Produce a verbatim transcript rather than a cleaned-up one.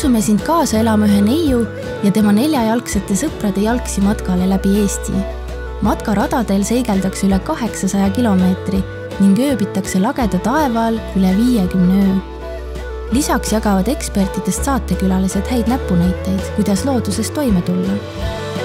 Kutsume sind kaasa elama ühe neiu ja tema neljajalgsete sõprade jalgsi matkale läbi Eesti. Matkaradadel seigeldakse üle kaheksasaja kilomeetri ning ööbitakse lageda taevaal üle viiekümne öö. Lisaks jagavad ekspertidest saatekülalised häid näpunäiteid, kuidas looduses toime tulla.